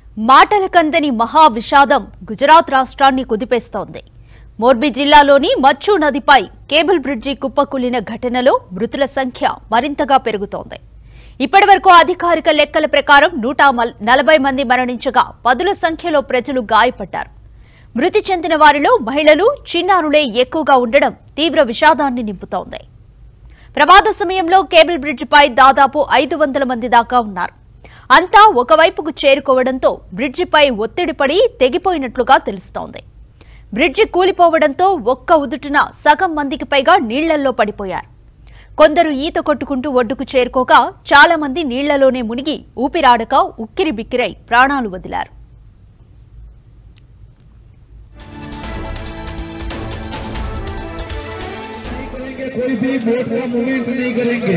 మాటల కందని మహా విషాదం గుజరాత్ రాష్ట్రాన్ని కుదిపేస్తోంది. మోర్బీ జిల్లాలోని మచ్చు నదిపై కేబుల్ బ్రిడ్జి కుప్పకూలిన ఘటనలో మృతుల సంఖ్య మరింతగా పెరుగుతోంది. ఇప్పటివరకు అధికారిక లెక్కల ప్రకారం 140 మంది మరణించగా పదుల సంఖ్యలో ప్రజలు గాయపడ్డారు. మృతి చెందిన వారిలో మహిళలు, చిన్నారులే ఎక్కువగా ఉండడం తీవ్ర విషాదాన్ని నింపుతోంది. ప్రమాద సమయంలో కేబుల్ బ్రిడ్జిపై దాదాపు 500 మంది దాకా ఉన్నారు. అంతా ఒకవైపుకు చేరుకోవడంతో బ్రిడ్జిపై ఒత్తిడి పడి తెగిపోయినట్లుగా తెలుస్తోంది. బ్రిడ్జి కూలిపోవడంతో ఒక్క ఉదుటున సగం మందికి పైగా నీళ్లలో పడిపోయారు. కొందరు ఈత కొట్టుకుంటూ ఒడ్డుకు చేరుకోగా చాలా మంది నీళ్లలోనే మునిగి ఊపిరాడక ఉక్కిరి బిక్కిరై ప్రాణాలు వదిలారు. कोई भी बोट का मूवमेंट नहीं करेंगे।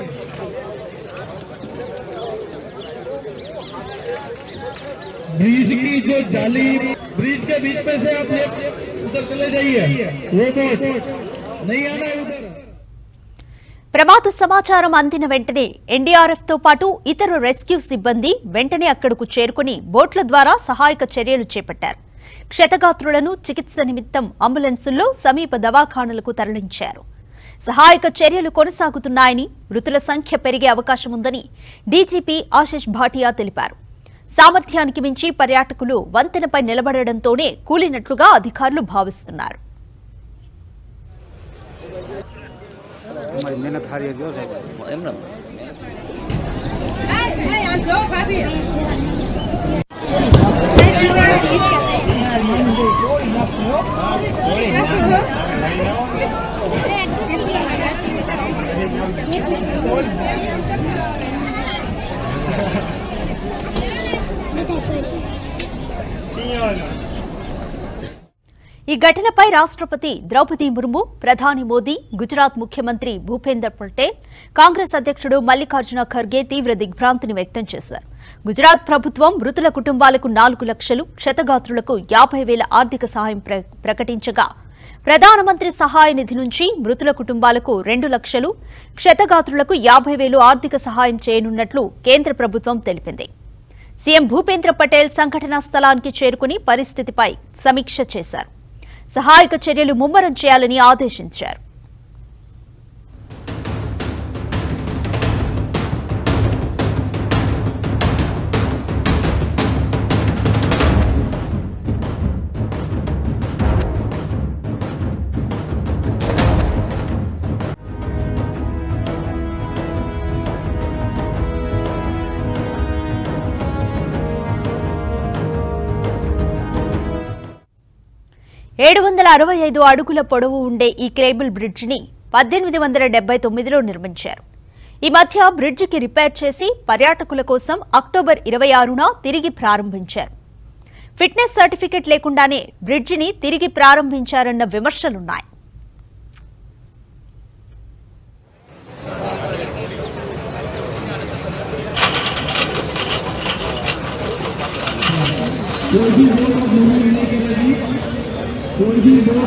ब्रिज की जो जाली ब्रिज के बीच में से आप उधर चले जाइए, वो बोट नहीं आना है उधर। ప్రమాద సమాచారం అందిన వెంటనే ఎన్డీఆర్ఎఫ్ తో పాటు ఇతర రెస్క్యూ సిబ్బంది వెంటనే అక్కడకు చేరుకుని బోట్ల ద్వారా సహాయక చర్యలు చేపట్టారు. క్షతగాత్రులను చికిత్స నిమిత్తం అంబులెన్సుల్లో సమీప దవాఖానలకు తరలించారు. సహాయక చర్యలు కొనసాగుతున్నాయని, మృతుల సంఖ్య పెరిగే అవకాశం ఉందని డీజీపీ ఆశిష్ భాటియా తెలిపారు. సామర్థ్యానికి మించి పర్యాటకులు వంతెనపై నిలబడడంతోనే కూలినట్లుగా అధికారులు భావిస్తున్నారు. ఈ ఘటనపై రాష్ట్రపతి ద్రౌపది ముర్ము, ప్రధాని మోదీ, గుజరాత్ ముఖ్యమంత్రి భూపేందర్ పటేల్, కాంగ్రెస్ అధ్యక్షుడు మల్లికార్జున ఖర్గే తీవ్ర దిగ్భ్రాంతిని వ్యక్తం చేశారు. గుజరాత్ ప్రభుత్వం మృతుల కుటుంబాలకు 4 లక్షలు, క్షతగాత్రులకు 50,000 ఆర్థిక సహాయం ప్రకటించగా ప్రధానమంత్రి సహాయ నిధి నుంచి మృతుల కుటుంబాలకు 2 లక్షలు, క్షతగాత్రులకు 50,000 ఆర్థిక సహాయం చేయనున్నట్లు కేంద్ర ప్రభుత్వం తెలిపింది. సీఎం భూపేంద్ర పటేల్ సంఘటనా స్థలానికి చేరుకుని పరిస్థితిపై సమీక్ష చేశారు. సహాయక చర్యలు ముమ్మరం చేయాలని ఆదేశించారు. $765 అడుగుల పొడవు ఉండే ఈ కేబుల్ బ్రిడ్జిని 1879లో నిర్మించారు. ఈ మధ్య బ్రిడ్జికి రిపేర్ చేసి పర్యాటకుల కోసం అక్టోబర్ 26న తిరిగి ప్రారంభించారు. ఫిట్నెస్ సర్టిఫికెట్ లేకుండానే బ్రిడ్జిని తిరిగి ప్రారంభించారన్న విమర్శలున్నాయి. कोई भी बोट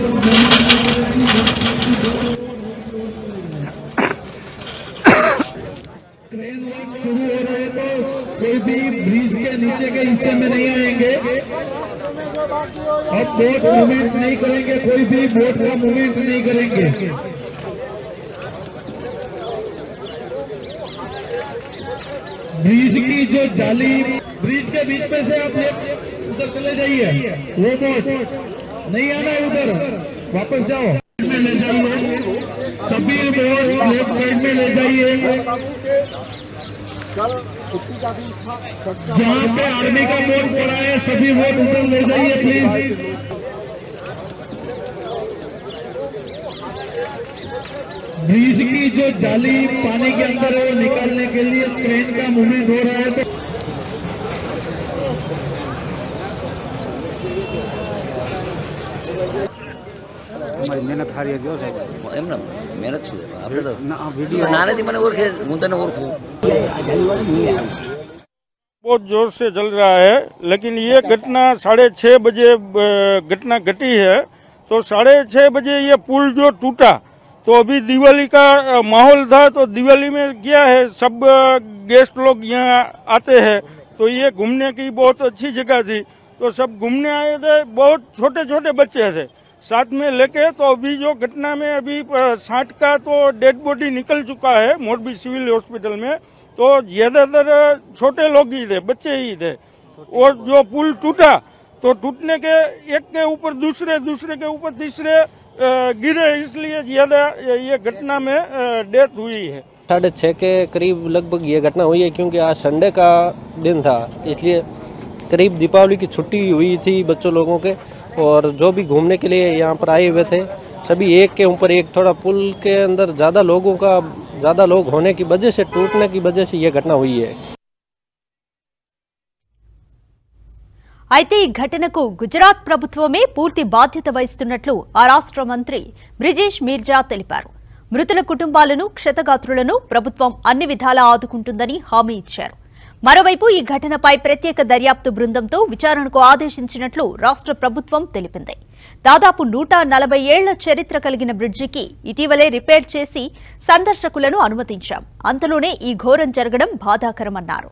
क्रेन वर्क शुरू हो रहे तो कोई भी ब्रिज के नीचे के हिस्से में नहीं आएंगे। अब बोट मूवमेंट नहीं करेंगे, कोई भी बोट का मूवमेंट नहीं करेंगे। ब्रिज की जो जाली ब्रिज के बीच में से आप उधर चले जाइए, वो बोट नहीं आना है उधर, वापस जाओ। में ले जाइए, सभी बोट लेफ्ट साइड में ले जाइए। जहाँ पे आर्मी का बोट पड़ा है सभी बोट उधर ले जाइए प्लीज। ब्रिज की जो जाली पानी के अंदर है वो निकालने के लिए क्रेन का मूवमेंट हो रहा है। तो मेहनत हारी है जो साहब એમને મહેનત છે આપણે તો નાનેથી મને ઓળખે હું તને ઓળખું. बहुत जोर से चल रहा है, लेकिन ये घटना 6:30 बजे घटना घटी है। तो 6:30 बजे ये पुल जो टूटा तो अभी दिवाली का माहौल था, तो दिवाली में क्या है सब गेस्ट लोग यहाँ आते हैं तो ये घूमने की बहुत अच्छी जगह थी। तो सब घूमने आए थे, बहुत छोटे छोटे बच्चे थे साथ में लेके। तो अभी जो घटना में अभी 60 का तो डेड बॉडी निकल चुका है मोरबी सिविल हॉस्पिटल में। तो ज्यादातर छोटे लोग ही थे, बच्चे ही थे। और जो पुल टूटा तो टूटने के एक के ऊपर दूसरे, दूसरे के ऊपर तीसरे गिरे, इसलिए ज्यादा ये घटना में डेथ हुई है। 6:30 के करीब लगभग ये घटना हुई है, क्योंकि आज संडे का दिन था, इसलिए करीब दीपावली की छुट्टी हुई थी बच्चों लोगों के। और जो भी घूमने के लिए यहाँ पर आए हुए थे सभी एक के ऊपर एक, थोड़ा पुल के अंदर ज़्यादा लोग होने की वजह से, टूटने की वजह से ये घटना हुई है। అయితే ఈ ఘటనకు గుజరాత్ ప్రభుత్వమే పూర్తి బాధ్యత వహిస్తున్నట్లు ఆ రాష్ట్ర మంత్రి బ్రిజేష్ మీర్జా తెలిపారు. మృతుల కుటుంబాలను, క్షతగాత్రులను ప్రభుత్వం అన్ని విధాలా ఆదుకుంటుందని హామీ ఇచ్చారు. మరోవైపు ఈ ఘటనపై ప్రత్యేక దర్యాప్తు బృందంతో విచారణకు ఆదేశించినట్లు రాష్ట్ర ప్రభుత్వం తెలిపింది. దాదాపు 140 ఏళ్ల చరిత్ర కలిగిన బ్రిడ్జికి ఇటీవలే రిపేర్ చేసి సందర్శకులను అనుమతించాం. అంతలోనే ఈ ఘోరం జరగడం బాధాకరమన్నారు.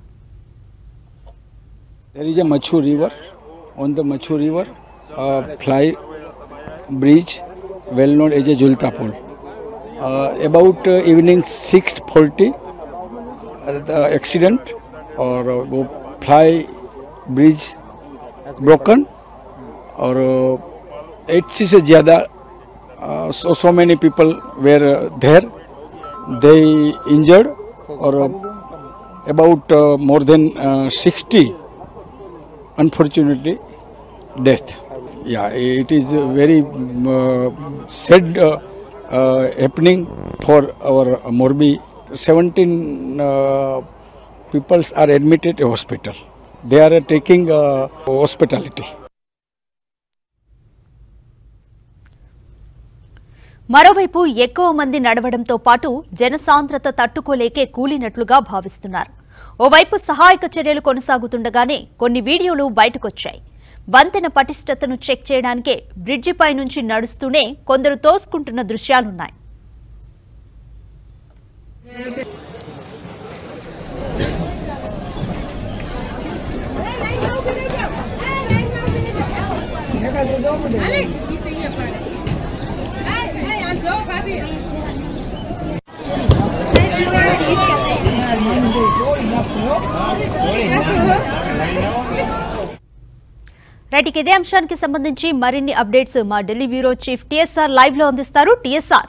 There is a Machu river. On the Machu river, fly bridge, well known as a Julta Pole. About evening 6:40, the accident or fly bridge broken, or 80 से ज़्यादा so many people were there. They injured, or about more than 60. Unfortunately, death. Yeah, it is very sad happening for our Morbi. 17 people are admitted to hospital. They are taking hospitality. మరోవైపు ఎక్కువ మంది నడవడంతో పాటు జనసాంద్రత తట్టుకోలేకే కూలినట్లుగా భావిస్తున్నారు. ఓవైపు సహాయక చర్యలు కొనసాగుతుండగానే కొన్ని వీడియోలు బయటకొచ్చాయి. వంతెన పటిష్టతను చెక్ చేయడానికే బ్రిడ్జిపై నుంచి నడుస్తూనే కొందరు తోసుకుంటున్న దృశ్యాలున్నాయి. రైట్, ఇదే అంశానికి సంబంధించి మరిన్ని అప్డేట్స్ మా Delhi bureau chief TSR live లో అందిస్తారు. టీఎస్ఆర్,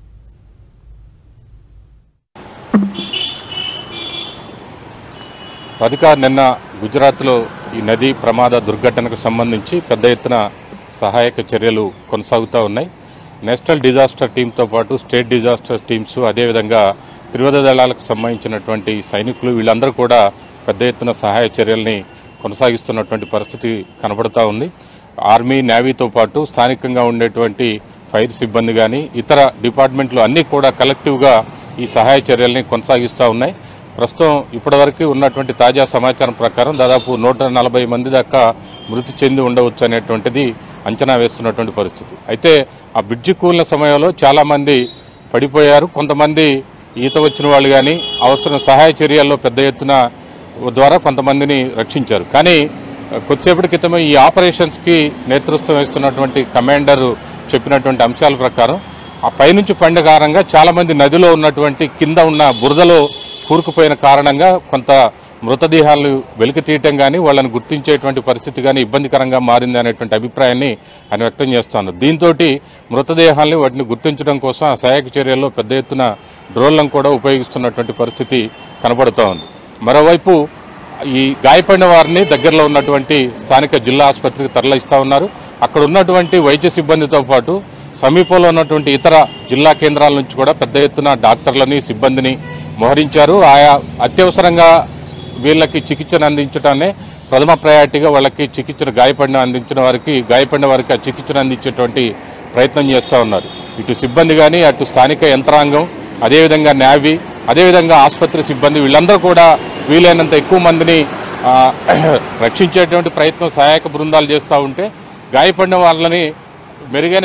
అధికారులు నిన్న గుజరాత్లో ఈ నదీ ప్రమాద దుర్ఘటనకు సంబంధించి పెద్ద ఎత్తున సహాయక చర్యలు కొనసాగుతూ ఉన్నాయి. నేషనల్ డిజాస్టర్ టీంతో పాటు స్టేట్ డిజాస్టర్ టీమ్స్, అదేవిధంగా త్రివిధ దళాలకు సంబంధించినటువంటి సైనికులు, వీళ్ళందరూ కూడా పెద్ద ఎత్తున సహాయ చర్యల్ని కొనసాగిస్తున్నటువంటి పరిస్థితి కనబడుతూ ఉంది. ఆర్మీ, నేవీతో పాటు స్థానికంగా ఉండేటువంటి ఫైర్ సిబ్బంది కానీ ఇతర డిపార్ట్మెంట్లు అన్నీ కూడా కలెక్టివ్గా ఈ సహాయ చర్యల్ని కొనసాగిస్తూ ఉన్నాయి. ప్రస్తుతం ఇప్పటివరకు ఉన్నటువంటి తాజా సమాచారం ప్రకారం దాదాపు 140 మంది దాకా మృతి చెంది ఉండవచ్చు అనేటువంటిది అంచనా వేస్తున్నటువంటి పరిస్థితి. అయితే ఆ బ్రిడ్జి కూలిన సమయంలో చాలామంది పడిపోయారు. కొంతమంది ఈత వచ్చిన వాళ్ళు కానీ అవసరం సహాయ చర్యల్లో పెద్ద ఎత్తున ద్వారా కొంతమందిని రక్షించారు. కానీ కొద్దిసేపటి క్రితమే ఈ ఆపరేషన్స్కి నేతృత్వం వహిస్తున్నటువంటి కమాండర్ చెప్పినటువంటి అంశాల ప్రకారం ఆ పైనుంచి పడిన కారణంగా చాలామంది నదిలో ఉన్నటువంటి కింద ఉన్న బురదలో కూరుకుపోయిన కారణంగా కొంత మృతదేహాలను వెలికి తీయటం కానీ వాళ్ళని గుర్తించేటువంటి పరిస్థితి కానీ ఇబ్బందికరంగా మారింది అనేటువంటి అభిప్రాయాన్ని ఆయన వ్యక్తం చేస్తున్నారు. దీంతో మృతదేహాలని వాటిని గుర్తించడం కోసం ఆ సహాయక చర్యల్లో పెద్ద ఎత్తున డ్రోన్లను కూడా ఉపయోగిస్తున్నటువంటి పరిస్థితి కనబడుతూ ఉంది. మరోవైపు ఈ గాయపడిన వారిని దగ్గరలో ఉన్నటువంటి స్థానిక జిల్లా ఆసుపత్రికి తరలిస్తూ ఉన్నారు. అక్కడ ఉన్నటువంటి వైద్య సిబ్బందితో పాటు సమీపంలో ఉన్నటువంటి ఇతర జిల్లా కేంద్రాల నుంచి కూడా పెద్ద ఎత్తున డాక్టర్లని, సిబ్బందిని మోహరించారు. ఆయా అత్యవసరంగా వీళ్ళకి చికిత్సను అందించడాన్ని ప్రథమ ప్రయారిటీగా వాళ్ళకి చికిత్సను గాయపడిన వారికి ఆ చికిత్సను అందించేటువంటి ప్రయత్నం చేస్తూ ఉన్నారు. ఇటు సిబ్బంది కానీ, అటు స్థానిక యంత్రాంగం, అదేవిధంగా నేవీ, అదేవిధంగా ఆసుపత్రి సిబ్బంది, వీళ్ళందరూ కూడా వీలైనంత ఎక్కువ మందిని రక్షించేటువంటి ప్రయత్నం సహాయక బృందాలు చేస్తూ ఉంటే గాయపడిన వాళ్ళని మెరుగైన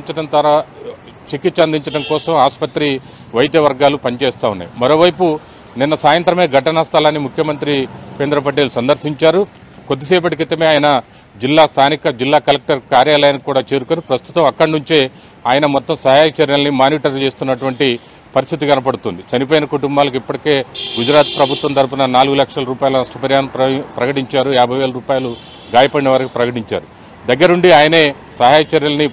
చికిత్స అందించడం కోసం ఆసుపత్రి వైద్య వర్గాలు పనిచేస్తూ ఉన్నాయి. మరోవైపు నిన్న సాయంత్రమే ఘటనా స్థలాన్ని ముఖ్యమంత్రి ఉపేంద్ర పటేల్ సందర్శించారు. కొద్దిసేపటి క్రితమే ఆయన స్థానిక జిల్లా కలెక్టర్ కార్యాలయానికి కూడా చేరుకొని ప్రస్తుతం అక్కడి నుంచే ఆయన మొత్తం సహాయక చర్యల్ని మానిటర్ చేస్తున్నటువంటి పరిస్థితి కనపడుతుంది. చనిపోయిన కుటుంబాలకు ఇప్పటికే గుజరాత్ ప్రభుత్వం తరపున 4 లక్షల రూపాయల నష్టపరిహారం ప్రకటించారు. 50,000 రూపాయలు గాయపడిన వారికి ప్రకటించారు. దగ్గరుండి ఆయనే సహాయ చర్యల్ని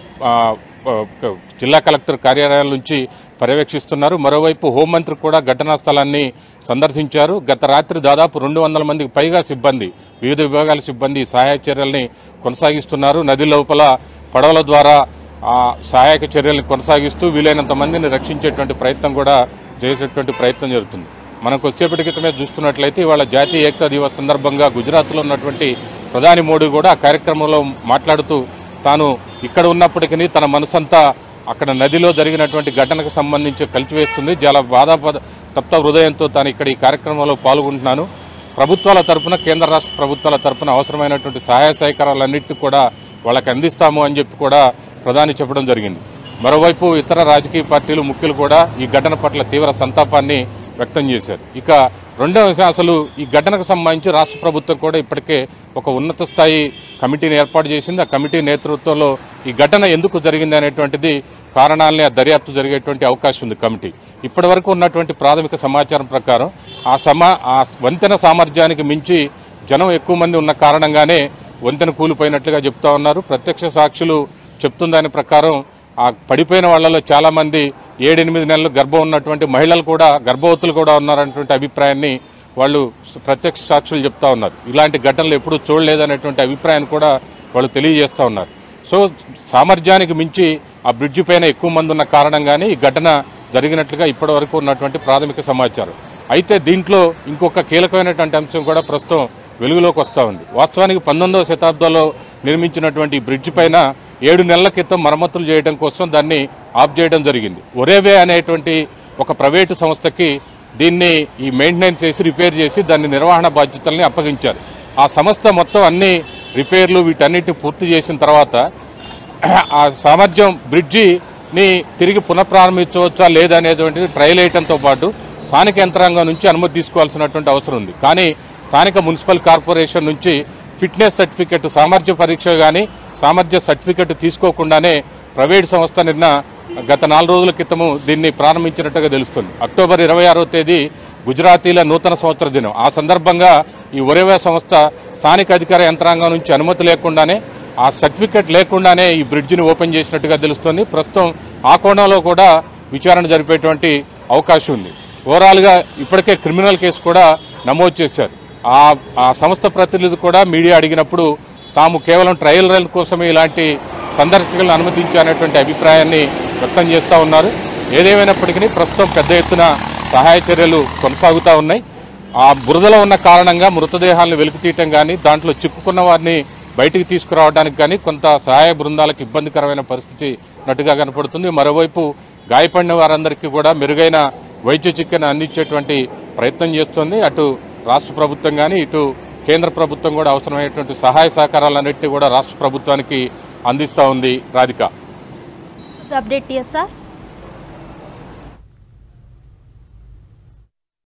జిల్లా కలెక్టర్ కార్యాలయాల నుంచి పర్యవేక్షిస్తున్నారు. మరోవైపు హోంమంత్రి కూడా ఘటనా స్థలాన్ని సందర్శించారు. గత రాత్రి దాదాపు 200 మందికి పైగా సిబ్బంది, వివిధ విభాగాల సిబ్బంది సహాయ చర్యల్ని కొనసాగిస్తున్నారు. నది లోపల పడవల ద్వారా సహాయక చర్యల్ని కొనసాగిస్తూ వీలైనంత మందిని రక్షించేటువంటి ప్రయత్నం కూడా చేసేటువంటి ప్రయత్నం జరుగుతుంది. మనం కొద్దిసేపటి క్రితమే చూస్తున్నట్లయితే ఇవాళ జాతీయ ఏకతా దివస్ సందర్భంగా గుజరాత్లో ఉన్నటువంటి ప్రధాని మోడీ కూడా ఆ కార్యక్రమంలో మాట్లాడుతూ తాను ఇక్కడ ఉన్నప్పటికీ తన మనసంతా అక్కడ నదిలో జరిగినటువంటి ఘటనకు సంబంధించి కలిచివేస్తుంది. చాలా తప్త హృదయంతో తాను ఇక్కడ ఈ కార్యక్రమంలో పాల్గొంటున్నాను. ప్రభుత్వాల తరఫున, కేంద్ర రాష్ట్ర ప్రభుత్వాల తరఫున అవసరమైనటువంటి సహాయ సహకారాలన్నింటినీ కూడా వాళ్ళకి అందిస్తాము అని చెప్పి కూడా ప్రధాని చెప్పడం జరిగింది. మరోవైపు ఇతర రాజకీయ పార్టీలు, ముఖ్యులు కూడా ఈ ఘటన పట్ల తీవ్ర సంతాపాన్ని వ్యక్తం చేశారు. ఇక రెండవ విషయం, అసలు ఈ ఘటనకు సంబంధించి రాష్ట్ర ప్రభుత్వం కూడా ఇప్పటికే ఒక ఉన్నత స్థాయి కమిటీని ఏర్పాటు చేసింది. ఆ కమిటీ నేతృత్వంలో ఈ ఘటన ఎందుకు జరిగింది అనేటువంటిది కారణాలని దర్యాప్తు జరిగేటువంటి అవకాశం ఉంది. కమిటీ ఇప్పటి వరకు ఉన్నటువంటి ప్రాథమిక సమాచారం ప్రకారం ఆ వంతెన సామర్థ్యానికి మించి జనం ఎక్కువ మంది ఉన్న కారణంగానే వంతెన కూలిపోయినట్లుగా చెప్తా ఉన్నారు. ప్రత్యక్ష సాక్షులు చెప్తున్న దాని ప్రకారం ఆ పడిపోయిన వాళ్లలో చాలా మంది 7-8 నెలలు గర్భం ఉన్నటువంటి మహిళలు కూడా, గర్భవతులు కూడా ఉన్నారనేటువంటి అభిప్రాయాన్ని వాళ్ళు ప్రత్యక్ష సాక్షులు చెప్తా ఉన్నారు. ఇలాంటి ఘటనలు ఎప్పుడూ చూడలేదనేటువంటి అభిప్రాయాన్ని కూడా వాళ్ళు తెలియజేస్తా ఉన్నారు. సో సామర్థ్యానికి మించి ఆ బ్రిడ్జి పైన ఎక్కువ మంది ఉన్న కారణంగానే ఈ ఘటన జరిగినట్లుగా ఇప్పటి వరకు ఉన్నటువంటి ప్రాథమిక సమాచారం. అయితే దీంట్లో ఇంకొక కీలకమైనటువంటి అంశం కూడా ప్రస్తుతం వెలుగులోకి వస్తూ ఉంది. వాస్తవానికి 19వ శతాబ్దంలో నిర్మించినటువంటి ఈ బ్రిడ్జి పైన 7 నెలల క్రితం మరమ్మతులు చేయడం కోసం దాన్ని ఆఫ్ చేయడం జరిగింది. ఒరేవే అనేటువంటి ఒక ప్రైవేటు సంస్థకి దీన్ని ఈ మెయింటెనెన్స్ చేసి రిపేర్ చేసి దాన్ని నిర్వహణ బాధ్యతల్ని అప్పగించారు. ఆ సంస్థ మొత్తం అన్ని రిపేర్లు వీటన్నిటిని పూర్తి చేసిన తర్వాత ఆ సామర్థ్యం బ్రిడ్జిని తిరిగి పునఃప్రారంభించవచ్చా లేదా అనేటువంటిది ట్రయల్ వేయడంతో పాటు స్థానిక యంత్రాంగం నుంచి అనుమతి తీసుకోవాల్సినటువంటి అవసరం ఉంది. కానీ స్థానిక మున్సిపల్ కార్పొరేషన్ నుంచి ఫిట్నెస్ సర్టిఫికెట్, సామర్థ్య పరీక్ష కానీ సామర్థ్య సర్టిఫికెట్ తీసుకోకుండానే ప్రైవేట్ సంస్థ నిన్న గత 4 రోజుల క్రితము దీన్ని ప్రారంభించినట్టుగా తెలుస్తుంది. అక్టోబర్ 26వ తేదీ గుజరాతీల నూతన సంవత్సర దినం. ఆ సందర్భంగా ఈ ఒరేవే సంస్థ స్థానిక అధికార యంత్రాంగం నుంచి అనుమతి లేకుండానే, ఆ సర్టిఫికెట్ లేకుండానే ఈ బ్రిడ్జిని ఓపెన్ చేసినట్టుగా తెలుస్తుంది. ప్రస్తుతం ఆ కోణంలో కూడా విచారణ జరిపేటువంటి అవకాశం ఉంది. ఓవరాల్గా ఇప్పటికే క్రిమినల్ కేసు కూడా నమోదు చేశారు. ఆ సంస్థ ప్రతినిధి కూడా మీడియా అడిగినప్పుడు తాము కేవలం ట్రయల్ రన్ కోసమే ఇలాంటి సందర్శకులను అనుమతించాలనేటువంటి అభిప్రాయాన్ని వ్యక్తం చేస్తూ ఉన్నారు. ఏదేమైనప్పటికీ ప్రస్తుతం పెద్ద ఎత్తున సహాయ చర్యలు కొనసాగుతూ ఉన్నాయి. ఆ బురదలో ఉన్న కారణంగా మృతదేహాలను వెలికితీయటం కానీ, దాంట్లో చిక్కుకున్న వారిని బయటికి తీసుకురావడానికి కానీ కొంత సహాయ బృందాలకు ఇబ్బందికరమైన పరిస్థితి ఉన్నట్టుగా కనపడుతుంది. మరోవైపు గాయపడిన వారందరికీ కూడా మెరుగైన వైద్య చికిత్సను అందించేటువంటి ప్రయత్నం చేస్తోంది. అటు రాష్ట్ర ప్రభుత్వం కానీ, ఇటు కేంద్ర ప్రభుత్వం కూడా అవసరమైనటువంటి సహాయ సహకారాలన్నింటినీ కూడా రాష్ట్ర ప్రభుత్వానికి అందిస్తూ ఉంది. Radhika update TSR.